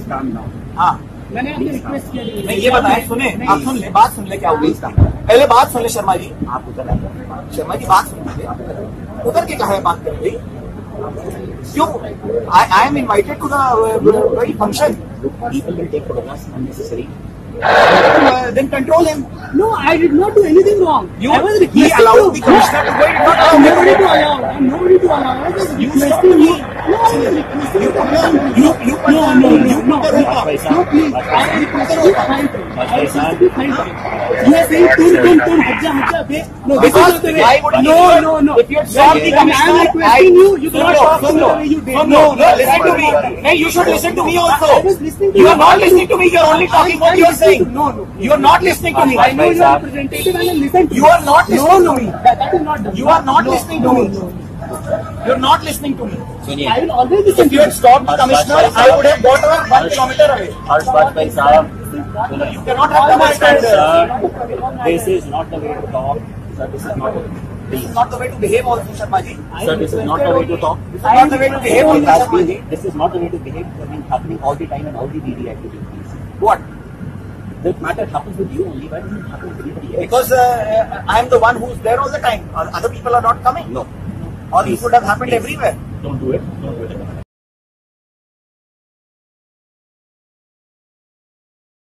calm down. हाँ, मैंने आपसे रिक्वेस्ट किया नहीं ये बताएं, सुने आप सुन ले, बात सुन ले क्या हुई इसका। पहले बात सुन ले शर्मा जी, आप उतर आए। शर्मा जी बात सुन लीजिए, उतर के कहा है बात कर रही क्यों? I am invited to the very function. People will take photographs unnecessary. Then control him. No, I did not do anything wrong. I was requesting He allowed the commissioner to go. He did not allow nobody to allow. I'm nobody to allow. I was You requesting you. No, I was You requesting you. No, please. I requested you 5 times. I requested you 5 times. You are saying turn, hajja, okay? No, this is not the way. Why would No. If you had stopped the commissioner, I am requesting you. You cannot talk no, the way you did. no, listen to me. Hey, you should listen to me also. I was listening to You you. are not listening to me. You are only talking what you are saying. No. You are not listening to me. I know you are representative and I listen to you. You are not listening to me. That is not done. You are not listening to me. You are not listening to me. I will always listen If to you had stopped the commissioner, I would have got her 1 kilometer away. Bajpai sahab, You cannot have double standards. sir, this is not the way to talk. Sir, this is not. This is not the way to behave also, Sharma ji. Sir, this is not the way to talk. This is not the way to behave also, Sharma ji. This is not the way to behave. I mean, happening all the time and all the daily activities. What? That matter happens with you only. Why doesn't it happen with anybody else? Because I am the one who is there all the time. Other people are not coming. No. Or it would have happened everywhere. Don't do it. Don't do it.